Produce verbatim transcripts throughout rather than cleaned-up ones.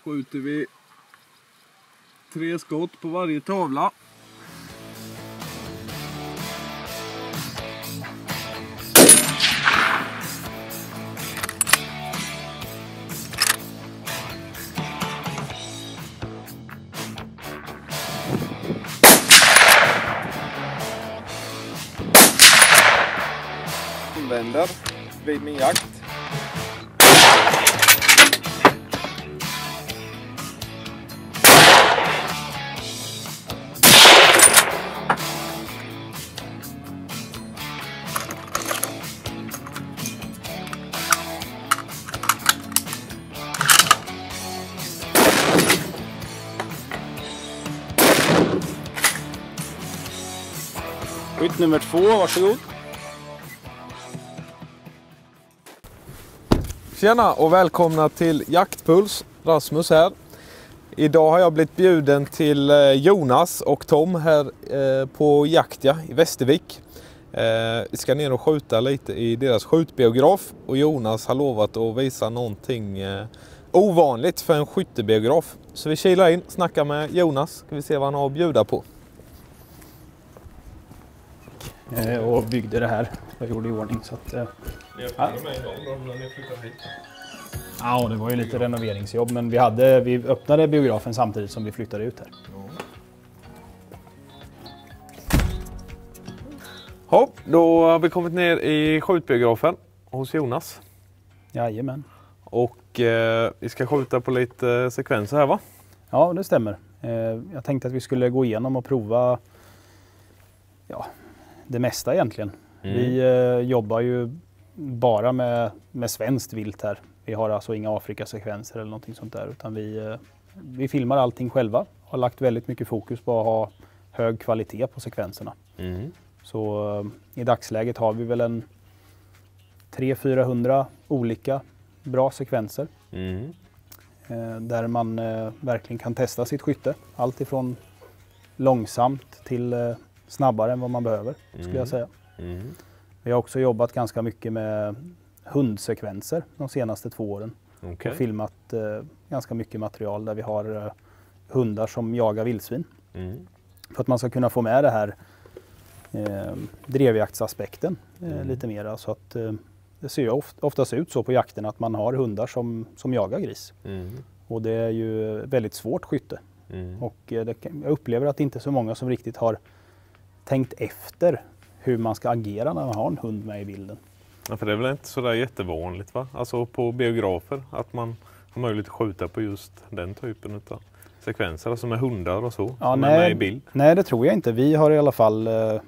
skjuter vi tre skott på varje tavla. Använder vid min jakt. Skytt nummer två, varsågod. Tjena och välkomna till Jaktpuls, Rasmus här. Idag har jag blivit bjuden till Jonas och Tom här på Jaktja i Västervik. Vi ska ner och skjuta lite i deras skjutbiograf och Jonas har lovat att visa någonting ovanligt för en skyttebiograf. Så vi kilar in, snackar med Jonas, ska vi se vad han har att bjuda på. Och byggde det här. Jag gjorde i ordning så att... Eh, ja. ja, det var ju lite renoveringsjobb, men vi, hade, vi öppnade biografen samtidigt som vi flyttade ut här. Ja, då har vi kommit ner i skjutbiografen hos Jonas. Jajamän. Och eh, vi ska skjuta på lite sekvenser här, va? Ja, det stämmer. Eh, jag tänkte att vi skulle gå igenom och prova... Ja, det mesta egentligen. Mm. Vi eh, jobbar ju bara med, med svenskt vilt här. Vi har alltså inga Afrikasekvenser eller någonting sånt där, utan vi, eh, vi filmar allting själva. Har lagt väldigt mycket fokus på att ha hög kvalitet på sekvenserna. Mm. Så eh, i dagsläget har vi väl en tre till fyrahundra olika bra sekvenser. Mm. Eh, där man eh, verkligen kan testa sitt skytte. Allt ifrån långsamt till eh, snabbare än vad man behöver, skulle mm. jag säga. Mm. Vi har också jobbat ganska mycket med hundsekvenser de senaste två åren. Okay. Och filmat eh, ganska mycket material där vi har eh, hundar som jagar vildsvin. Mm. För att man ska kunna få med det här eh, drevjaktsaspekten eh, mm. lite mera. Så att eh, det ser ju oft, oftast ut så på jakten att man har hundar som, som jagar gris. Mm. Och det är ju väldigt svårt skytte. Mm. Och eh, det, jag upplever att det inte är så många som riktigt har tänkt efter hur man ska agera när man har en hund med i bilden. Ja, för det är väl inte sådär jättevanligt, va? Alltså på biografer att man har möjlighet att skjuta på just den typen av sekvenser, alltså med hundar och så, ja, som nej, är med i bild. Nej, det tror jag inte. Vi har i alla fall, eh,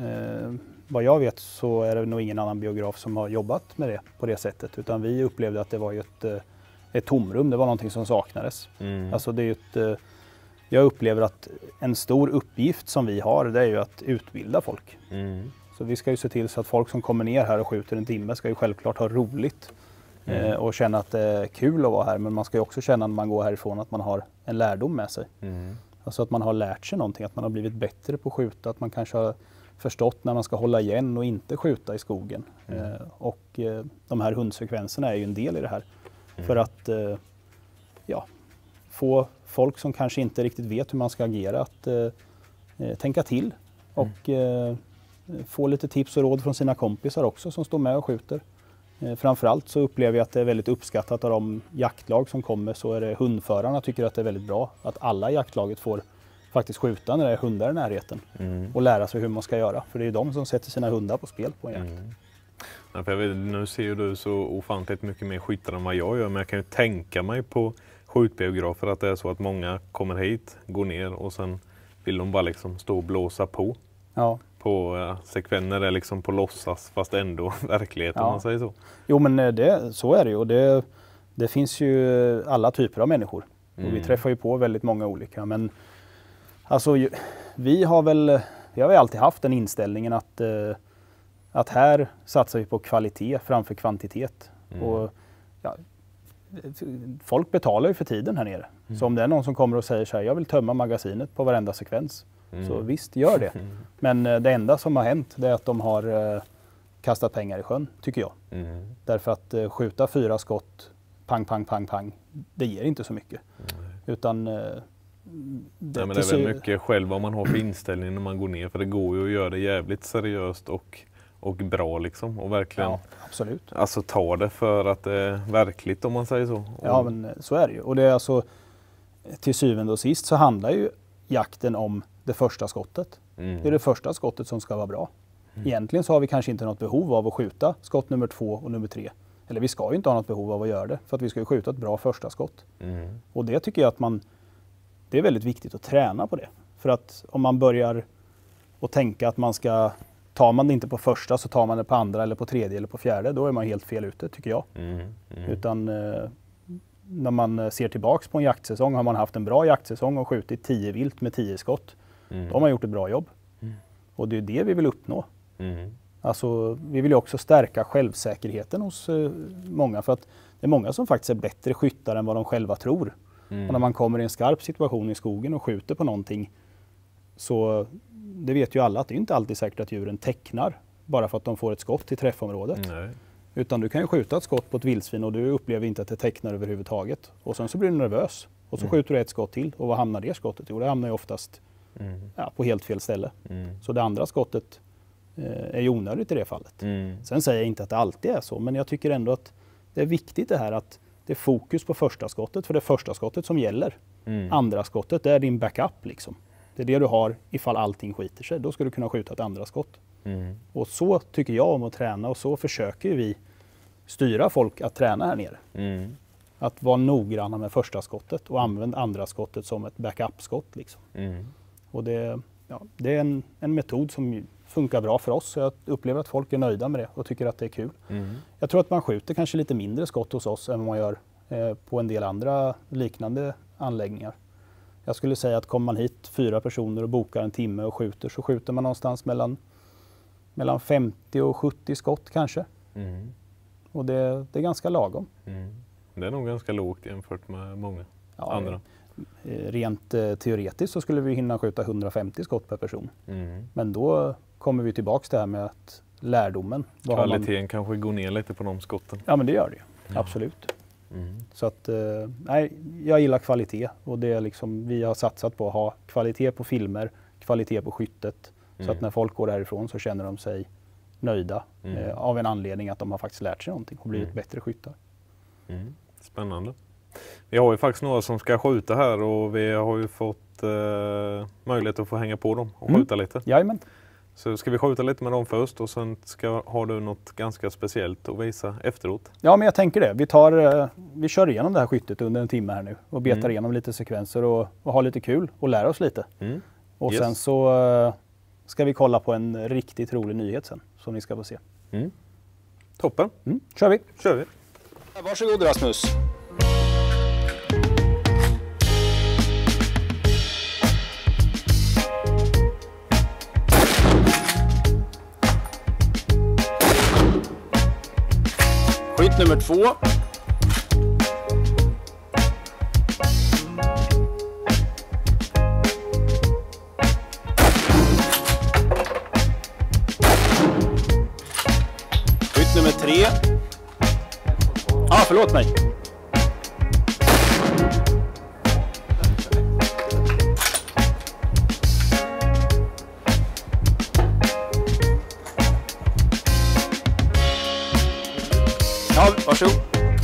vad jag vet så är det nog ingen annan biograf som har jobbat med det på det sättet. Utan vi upplevde att det var ju ett, ett tomrum, det var någonting som saknades. Mm. Alltså det är ju ett... Jag upplever att en stor uppgift som vi har, det är ju att utbilda folk. Mm. Så vi ska ju se till så att folk som kommer ner här och skjuter en timme ska ju självklart ha roligt. Mm. Eh, och känna att det är kul att vara här. Men man ska ju också känna när man går härifrån att man har en lärdom med sig. Mm. Alltså att man har lärt sig någonting, att man har blivit bättre på att skjuta. Att man kanske har förstått när man ska hålla igen och inte skjuta i skogen. Mm. Eh, och eh, de här hundsekvenserna är ju en del i det här. Mm. För att eh, ja, få folk som kanske inte riktigt vet hur man ska agera att eh, tänka till och eh, få lite tips och råd från sina kompisar också som står med och skjuter. Eh, framförallt så upplever jag att det är väldigt uppskattat av de jaktlag som kommer, så är det hundförarna tycker att det är väldigt bra att alla i jaktlaget får faktiskt skjuta när det är hundar i närheten mm. och lära sig hur man ska göra. För det är ju de som sätter sina hundar på spel på en jakt. Mm. Ja, för jag vet, nu ser ju du så ofantligt mycket mer skyttar än vad jag gör, men jag kan ju tänka mig på skjutbiografer att det är så att många kommer hit, går ner och sen vill de bara liksom stå och blåsa på. Ja. På ja, sekvenser är liksom på låtsas fast ändå verklighet ja. Om man säger så. Jo men det, så är det ju och det, det finns ju alla typer av människor. Mm. Och vi träffar ju på väldigt många olika, men alltså vi har väl vi har väl alltid haft den inställningen att, att här satsar vi på kvalitet framför kvantitet. Mm. Och ja, folk betalar ju för tiden här nere. Mm. Så om det är någon som kommer och säger så här, jag vill tömma magasinet på varenda sekvens. Mm. Så visst, gör det. Mm. Men det enda som har hänt det är att de har eh, kastat pengar i sjön, tycker jag. Mm. Därför att eh, skjuta fyra skott pang, pang, pang, pang. Det ger inte så mycket. Nej. Utan eh, det, Nej, men det är väl mycket själv vad man har för inställning när man går ner. För det går ju att göra det jävligt seriöst och, och bra liksom. Och verkligen ja, absolut. Alltså ta det för att det är verkligt om man säger så. Ja, men så är det ju. Och det är alltså till syvende och sist så handlar ju jakten om det första skottet. Mm. Det är det första skottet som ska vara bra. Mm. Egentligen så har vi kanske inte något behov av att skjuta skott nummer två och nummer tre. Eller vi ska ju inte ha något behov av att göra det. För att vi ska ju skjuta ett bra första skott. Mm. Och det tycker jag att man, det är väldigt viktigt att träna på det. För att om man börjar att tänka att man ska, tar man det inte på första så tar man det på andra eller på tredje eller på fjärde. Då är man helt fel ute tycker jag. Mm. Mm. Utan eh, när man ser tillbaks på en jaktsäsong, har man haft en bra jaktsäsong och skjutit tio vilt med tio skott. Mm. Då har man gjort ett bra jobb. Mm. Och det är det vi vill uppnå. Mm. Alltså, vi vill ju också stärka självsäkerheten hos eh, många. För att det är många som faktiskt är bättre skyttar än vad de själva tror. Mm. Och när man kommer i en skarp situation i skogen och skjuter på någonting, så det vet ju alla att det är inte alltid säkert att djuren tecknar bara för att de får ett skott i träffområdet. Nej. Utan du kan ju skjuta ett skott på ett vildsvin och du upplever inte att det tecknar överhuvudtaget. Och sen så blir du nervös och så mm. skjuter du ett skott till. Och vad hamnar det skottet? Jo, det hamnar ju oftast mm. ja, på helt fel ställe. Mm. Så det andra skottet eh, är ju onödigt i det fallet. Mm. Sen säger jag inte att det alltid är så, men jag tycker ändå att det är viktigt det här att det är fokus på första skottet, för det är första skottet som gäller. Mm. Andra skottet, det är din backup liksom. Det är det du har ifall allting skiter sig. Då ska du kunna skjuta ett andra skott. Mm. Och så tycker jag om att träna, och så försöker vi styra folk att träna här nere. Mm. Att vara noggranna med första skottet och använda andra skottet som ett backup-skott. Liksom. Mm. Och det, ja, det är en, en metod som funkar bra för oss. Jag upplever att folk är nöjda med det och tycker att det är kul. Mm. Jag tror att man skjuter kanske lite mindre skott hos oss än vad man gör eh, på en del andra liknande anläggningar. Jag skulle säga att kommer man hit fyra personer och bokar en timme och skjuter, så skjuter man någonstans mellan, mellan femtio och sjuttio skott kanske. Mm. Och det, det är ganska lagom. Mm. Det är nog ganska lågt jämfört med många ja, andra. Rent eh, teoretiskt så skulle vi hinna skjuta hundrafemtio skott per person. Mm. Men då kommer vi tillbaks till det här med att lärdomen. Kvaliteten man... kanske går ner lite på de skotten. Ja, men det gör det ju. Ja. Absolut. Mm. Så att, eh, nej, jag gillar kvalitet, och det är liksom, vi har satsat på att ha kvalitet på filmer, kvalitet på skyttet. Mm. Så att när folk går därifrån så känner de sig nöjda mm. eh, av en anledning att de har faktiskt lärt sig någonting och blivit mm. bättre skyttar. Mm. Spännande. Vi har ju faktiskt några som ska skjuta här, och vi har ju fått eh, möjlighet att få hänga på dem och skjuta mm. lite. Jajamän. Så ska vi skjuta lite med dem först, och sen ska, har du något ganska speciellt att visa efteråt? Ja, men jag tänker det. Vi, tar, vi kör igenom det här skyttet under en timme här nu och betar mm. igenom lite sekvenser och, och har lite kul och lär oss lite. Mm. Och yes. sen så uh, ska vi kolla på en riktigt rolig nyhet sen som ni ska få se. Mm. Toppen. Mm. Kör vi. Kör vi. Varsågod Rasmus. Skytt nummer två. Skytt nummer tre. Ah, förlåt mig. Ja, varsågod.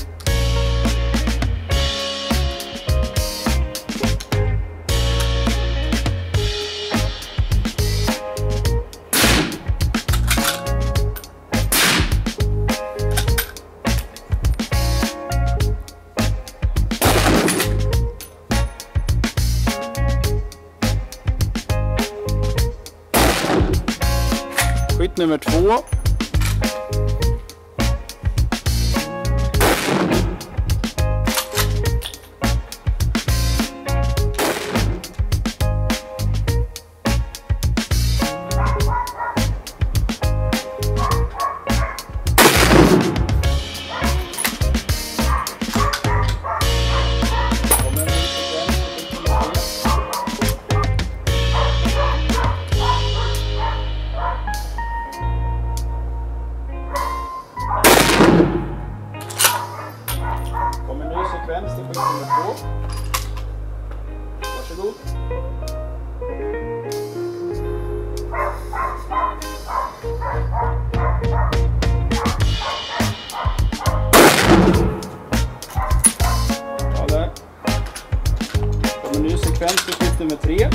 Skytt nummer två. Sista skjut nummer två. Varsågod. Ja, där. Kommer ny sekvens för skjut nummer tre.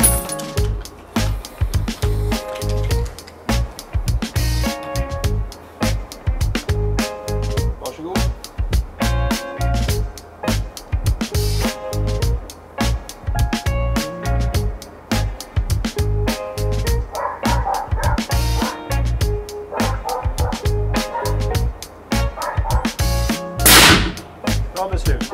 Varsågod. Bra beslut.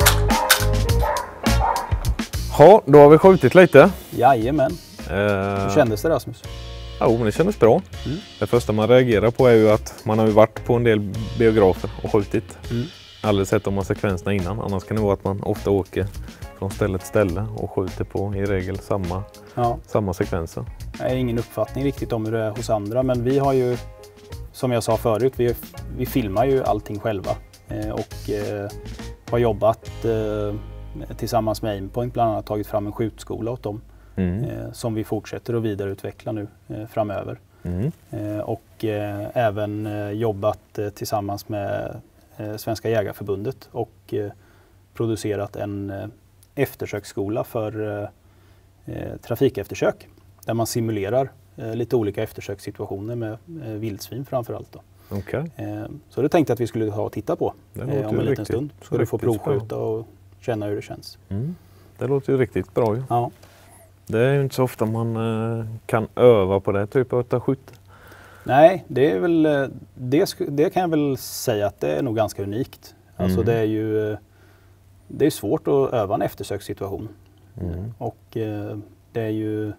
Ja, då har vi skjutit lite. Jajamän. Eh, Hur kändes det, Rasmus? Ja, men det kändes bra. Mm. Det första man reagerar på är ju att man har ju varit på en del biografer och skjutit. Mm. Aldrig sett de här sekvenserna innan. Annars kan det vara att man ofta åker från ställe till ställe och skjuter på i regel samma, Ja. samma sekvenser. Jag har ingen uppfattning riktigt om hur det är hos andra, men vi har ju, som jag sa förut, vi, vi filmar ju allting själva eh, och eh, har jobbat eh, tillsammans med Aimpoint, bland annat tagit fram en skjutskola åt dem Mm. eh, som vi fortsätter att vidareutveckla nu eh, framöver. Mm. Eh, och eh, även eh, jobbat eh, tillsammans med eh, Svenska Jägarförbundet och eh, producerat en eh, eftersöksskola för eh, eh, trafikeftersök där man simulerar eh, lite olika eftersökssituationer med eh, vildsvin framförallt. Då. Okay. Eh, så det tänkte jag att vi skulle ha och titta på Det eh, låter om en ju liten riktigt- stund. Så du får riktigt provskjuta och känna hur det känns. Mm. Det låter ju riktigt bra ju. Ja. Det är ju inte så ofta man eh, kan öva på det typ av skytte. Nej, det är väl eh, det, sk- det kan jag väl säga att det är nog ganska unikt. Alltså Mm. det är ju eh, det är svårt att öva en eftersökssituation. Mm. Och eh, det är ju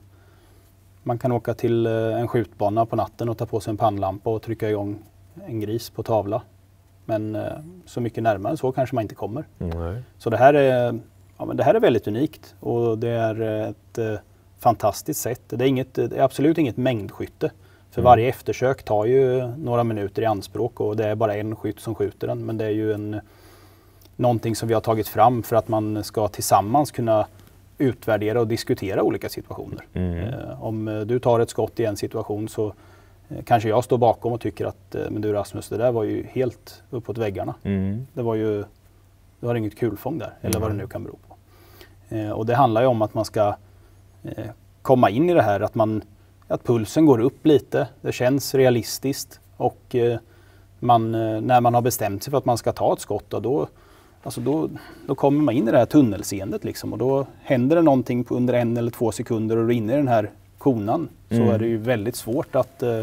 man kan åka till eh, en skjutbana på natten och ta på sig en pannlampa och trycka igång en gris på tavla. Men eh, så mycket närmare så kanske man inte kommer. Nej. Så det här är, ja, men det här är väldigt unikt och det är ett eh, fantastiskt sätt. Det är, inget, det är absolut inget mängdskytte. För Mm. varje eftersök tar ju några minuter i anspråk och det är bara en skytt som skjuter den. Men det är ju en, någonting som vi har tagit fram för att man ska tillsammans kunna utvärdera och diskutera olika situationer. Mm. Eh, om eh, du tar ett skott i en situation så eh, kanske jag står bakom och tycker att eh, men du Rasmus, det där var ju helt uppåt väggarna. Mm. Det var ju, du har inget kulfång där, eller vad det Mm. nu kan bero på. Eh, och det handlar ju om att man ska eh, komma in i det här, att, man, att pulsen går upp lite, det känns realistiskt och eh, man, eh, när man har bestämt sig för att man ska ta ett skott, då, då, alltså då, då kommer man in i det här tunnelseendet liksom, och då händer det någonting på under en eller två sekunder och du är inne i den här konan, Mm. så är det ju väldigt svårt att, eh,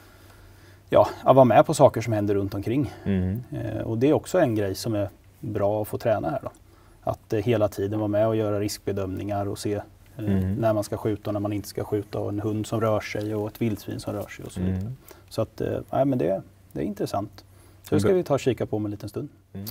ja, att vara med på saker som händer runt omkring. Mm. Eh, och det är också en grej som är bra att få träna här då. Att eh, hela tiden vara med och göra riskbedömningar och se eh, Mm. när man ska skjuta och när man inte ska skjuta, och en hund som rör sig och ett vildsvin som rör sig och så vidare. Mm. Så att, eh, nej, men det, det är intressant. Så det ska vi ta och kika på om en liten stund. Mm.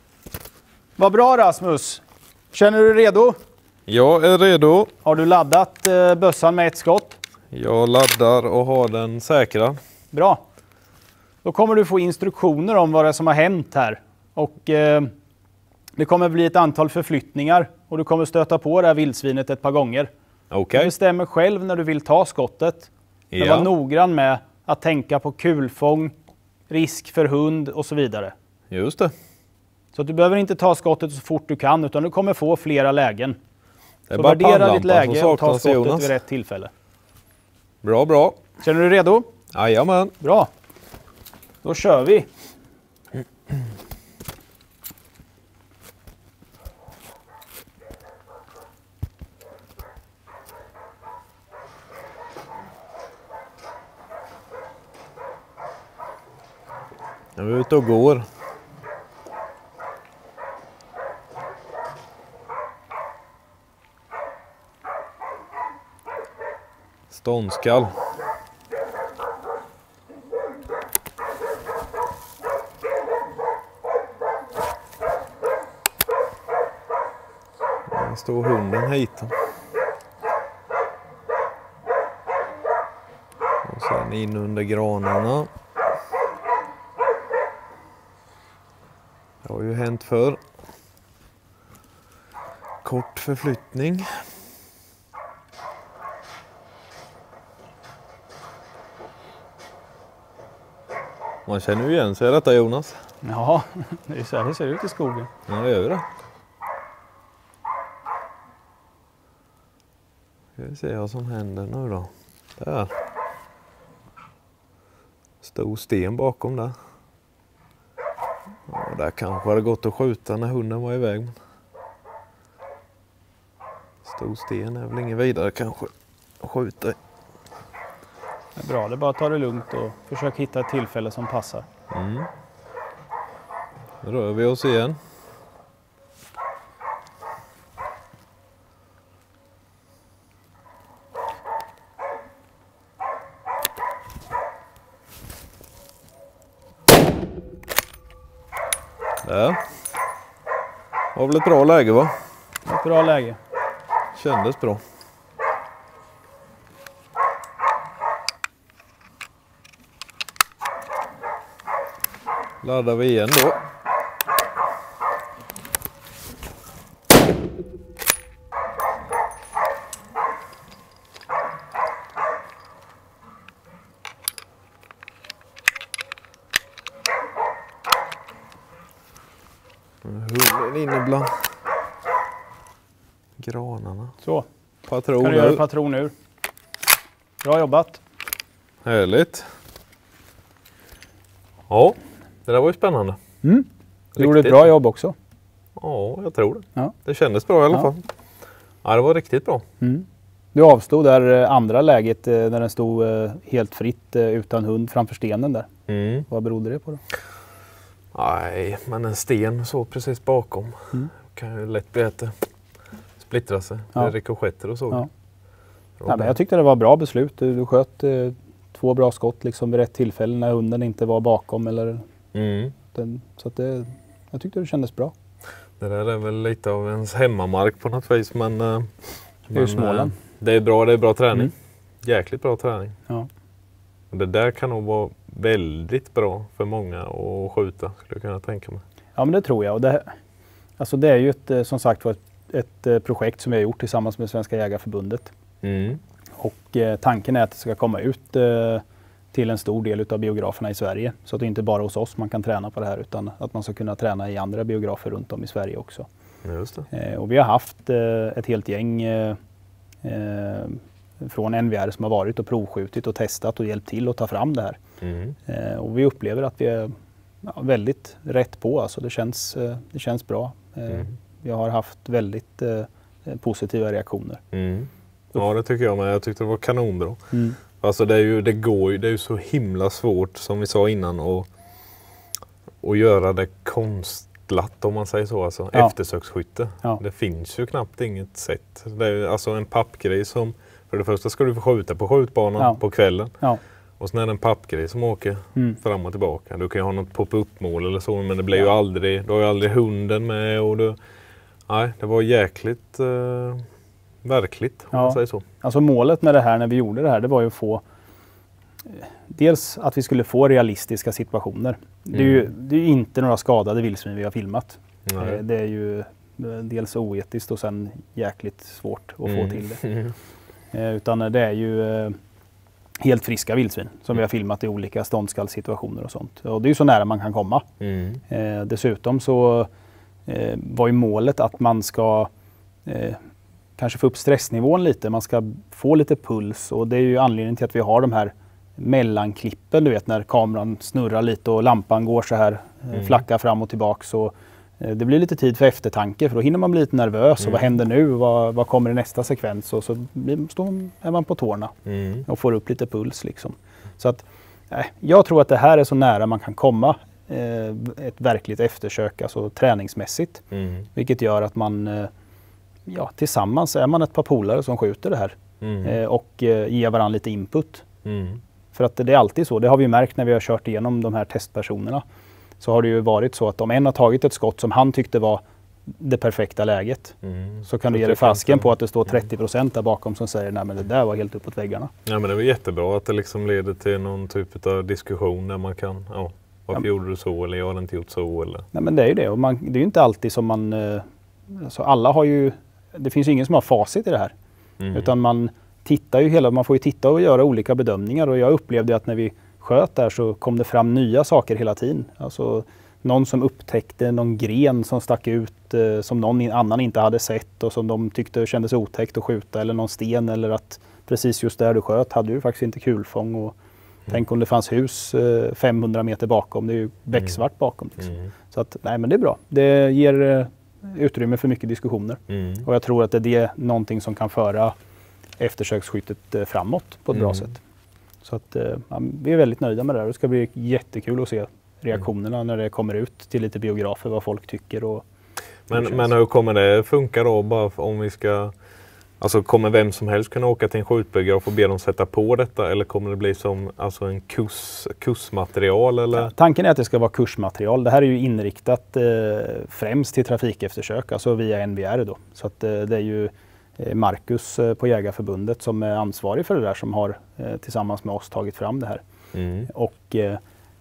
Vad bra Rasmus! Känner du dig redo? Jag är redo. Har du laddat eh, bössan med ett skott? Jag laddar och har den säkra. Bra. Då kommer du få instruktioner om vad det är som har hänt här. Och eh, det kommer bli ett antal förflyttningar och du kommer stöta på det här vildsvinet ett par gånger. Okej. Du bestämmer själv när du vill ta skottet. Men Ja. var noggrann med att tänka på kulfång, risk för hund och så vidare. Just det. Så att du behöver inte ta skottet så fort du kan, utan du kommer få flera lägen. Det är Så bara värdera ditt pannlampan läge som och ta saknas, skottet Jonas. vid rätt tillfälle. Bra, bra. Känner du dig redo? Jajamän. Bra. Då kör vi. Jag är ute och går. Ståndskall. Där står hunden hit. Och sen in under granarna. Det har ju hänt förr. kort förflyttning. Man känner ju igen sig detta, Jonas. Ja, det är så här det ser ut i skogen. Ja, det gör det. Ska vi se vad som händer nu då. Där. Stor sten bakom där. Ja, där kanske det gått att skjuta när hunden var iväg. Stor sten är väl ingen vidare kanske att skjuta i. Det är bra, det är bara att ta det lugnt och försöka hitta ett tillfälle som passar. Mm. Då rör vi oss igen. Där. Var väl ett bra läge, va? Ett bra läge. Kändes bra. Laddar vi igen då. Hunden inne bland granarna. Så, Patron kan du göra ur. patron ur. Bra jobbat. Härligt. Ja, det där var ju spännande. Mm. Du gjorde ett Riktigt. bra jobb också. Ja, jag tror det. Ja. Det kändes bra i alla Ja. fall. Ja, det var riktigt bra. Mm. Du avstod där eh, andra läget eh, när den stod eh, helt fritt eh, utan hund framför stenen där. Mm. Vad berodde det på då? Nej, men en sten så precis bakom Mm. kan ju lätt bli att det splittrar sig. Ja. Det är rikoschetter och så. Ja. Så Ja, men jag tyckte det var bra beslut. Du, du sköt eh, två bra skott liksom vid rätt tillfälle när hunden inte var bakom. Eller mm. den, så att det, jag tyckte det kändes bra. Det där är väl lite av ens hemmamark på något vis. Men, eh, Det är ju men, Småland. eh, det är bra, det är bra träning. Mm. Jäkligt bra träning. Ja. Och det där kan nog vara väldigt bra för många att skjuta, skulle jag kunna tänka mig. Ja, men det tror jag. Och det, alltså det är ju ett, eh, som sagt var ett, ett eh, projekt som vi har gjort tillsammans med Svenska Jägareförbundet. Mm. Och eh, tanken är att det ska komma ut eh, till en stor del av biograferna i Sverige. Så att det inte bara hos oss man kan träna på det här utan att man ska kunna träna i andra biografer runt om i Sverige också. Just det. Eh, och vi har haft eh, ett helt gäng eh, eh, från N V R som har varit och provskjutit och testat och hjälpt till att ta fram det här. Mm. Eh, och vi upplever att vi är ja, väldigt rätt på. Alltså det, känns, eh, det känns bra. Eh, Mm. Vi har haft väldigt eh, positiva reaktioner. Mm. Ja, det tycker jag med. Jag tyckte det var kanonbra. Mm. Alltså det är ju, det går ju, det är ju så himla svårt som vi sa innan att, att göra det konstlat om man säger så. Alltså Ja. eftersöksskytte. Ja. Det finns ju knappt inget sätt. Det är ju alltså en pappgrej som, för det första ska du få skjuta på skjutbanan Ja. på kvällen. Ja. Och sen är det en pappgrej som åker Mm. fram och tillbaka. Du kan ju ha något pop-up-mål eller så, men det blir Ja. ju aldrig, du har ju aldrig hunden med och du, nej, det var jäkligt eh, verkligt om Ja. man säger så. Alltså målet med det här när vi gjorde det här, det var ju att få eh, dels att vi skulle få realistiska situationer. Det är ju det är ju inte några skadade vildsvin vi har filmat. Nej. Eh, Det är ju eh, dels oetiskt och sen jäkligt svårt att få Mm. till det. Mm. Eh, Utan det är ju eh, helt friska vildsvin som vi har filmat i olika ståndskallssituationer och sånt. Och det är ju så nära man kan komma. Mm. Eh, dessutom så eh, var ju målet att man ska eh, kanske få upp stressnivån lite. Man ska få lite puls och det är ju anledningen till att vi har de här mellanklippen, du vet när kameran snurrar lite och lampan går så här, eh, Mm. flackar fram och tillbaka. Så eh, det blir lite tid för eftertanke för då hinner man bli lite nervös. Mm. Och vad händer nu? Vad, vad kommer i nästa sekvens? Och så blir, står, är man på tårna Mm. och får upp lite puls liksom. Så att eh, jag tror att det här är så nära man kan komma eh, ett verkligt eftersök, alltså träningsmässigt. Mm. Vilket gör att man eh, ja, tillsammans är man ett par polare som skjuter det här Mm. eh, och eh, ger varandra lite input. Mm. För att det är alltid så, det har vi märkt när vi har kört igenom de här testpersonerna. Så har det ju varit så att om en har tagit ett skott som han tyckte var det perfekta läget, Mm. så kan du ge dig fasken på att det står trettio procent där bakom som säger nej men det där var helt uppåt väggarna. Ja, men det är väl jättebra att det liksom leder till någon typ av diskussion där man kan, ja, varför Ja. gjorde du så eller jag hade inte gjort så eller. Nej men det är ju det och man, det är ju inte alltid som man, eh, alltså alla har ju det finns ju ingen som har facit i det här. Mm. Utan man tittar ju hela, man får ju titta och göra olika bedömningar. Och jag upplevde att när vi sköt där så kom det fram nya saker hela tiden. Alltså någon som upptäckte någon gren som stack ut eh, som någon annan inte hade sett och som de tyckte kändes otäckt att skjuta, eller någon sten, eller att precis just där du sköt hade du faktiskt inte kulfång. Och mm. tänk om det fanns hus eh, femhundra meter bakom, det är ju becksvart bakom. Liksom. Mm. Så att, nej men det är bra. Det ger eh, utrymme för mycket diskussioner. Mm. Och jag tror att det är någonting som kan föra eftersöksskyttet eh, framåt på ett mm. bra sätt. Så att eh, ja, vi är väldigt nöjda med det här. Det ska bli jättekul att se reaktionerna mm. när det kommer ut till lite biografer, vad folk tycker. Och men, men hur kommer det funka då? Bara om vi ska, alltså kommer vem som helst kunna åka till en skjutbiograf och be dem sätta på detta, eller kommer det bli som alltså en kurs, kursmaterial? Eller? Ja, tanken är att det ska vara kursmaterial. Det här är ju inriktat eh, främst till trafikeftersök, alltså via N B R då. Så att eh, det är ju eh, Marcus eh, på Jägarförbundet som är ansvarig för det där, som har eh, tillsammans med oss tagit fram det här. Mm. Och eh,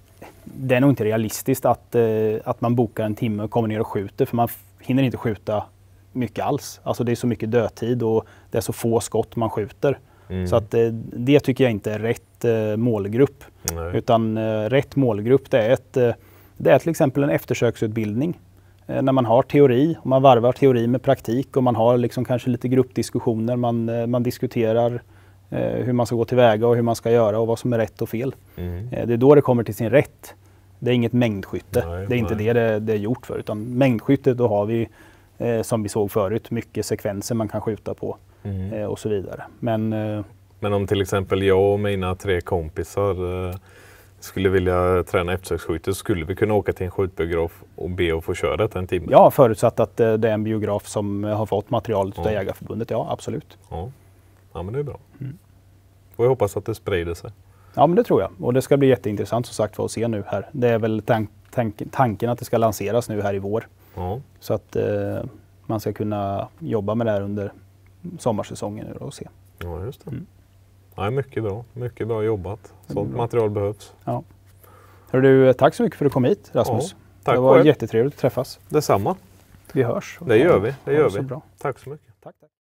det är nog inte realistiskt att, eh, att man bokar en timme och kommer ner och skjuter, för man hinner inte skjuta mycket alls. Alltså det är så mycket dödtid och det är så få skott man skjuter. Mm. Så att eh, det tycker jag inte är rätt eh, målgrupp. Nej. Utan eh, rätt målgrupp det är, ett, eh, det är till exempel en eftersöksutbildning. Eh, när man har teori, och man varvar teori med praktik, och man har liksom kanske lite gruppdiskussioner. Man, eh, man diskuterar eh, hur man ska gå tillväga och hur man ska göra och vad som är rätt och fel. Mm. Eh, det är då det kommer till sin rätt. Det är inget mängdskytte. Nej, det är inte nej. det, det det är gjort för. Utan mängdskytte, då har vi eh, som vi såg förut, mycket sekvenser man kan skjuta på mm. eh, och så vidare. Men, eh, Men om till exempel jag och mina tre kompisar eh, skulle vilja träna eftersöksskytte, så skulle vi kunna åka till en skjutbiograf och be att få köra detta en timme? Ja, förutsatt att eh, det är en biograf som har fått materialet ja. av Jägarförbundet. Ja, absolut. Ja, ja men det är bra. Mm. Och jag hoppas att det sprider sig. Ja, men det tror jag. Och det ska bli jätteintressant som sagt för att se nu här. Det är väl tank, tank, tanken att det ska lanseras nu här i vår. Ja. Så att eh, man ska kunna jobba med det här under sommarsäsongen nu och se. Ja, just det. Mm. Ja, mycket bra. Mycket bra jobbat. Sånt bra. Material behövs. Ja. Hör du, tack så mycket för att du kom hit, Rasmus. Ja, tack det var jättetrevligt att träffas. Detsamma. Vi hörs. Det gör vi. Det gör vi. Bra. Tack så mycket. Tack, tack.